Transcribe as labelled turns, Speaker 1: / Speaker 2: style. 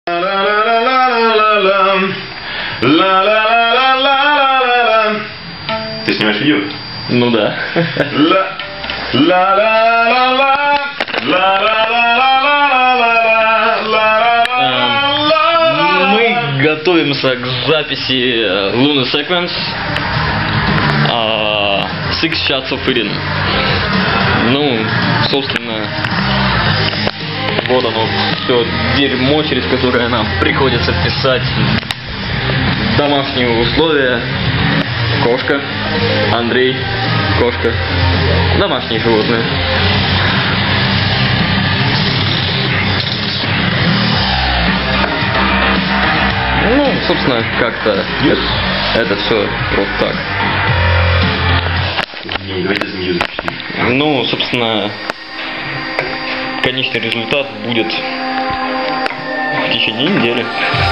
Speaker 1: Ты снимаешь видео?
Speaker 2: Ну да. Мы готовимся к записи Lunar Sequence Six Shots of Eden. Ну, собственно, вот оно, все дерьмо, через которое нам приходится писать. Домашние условия. Кошка. Андрей. Кошка. Домашние животные. Ну, собственно, как-то это все просто так.
Speaker 1: Не, давайте за нее запишем.
Speaker 2: Ну, собственно, конечный результат будет в течение недели.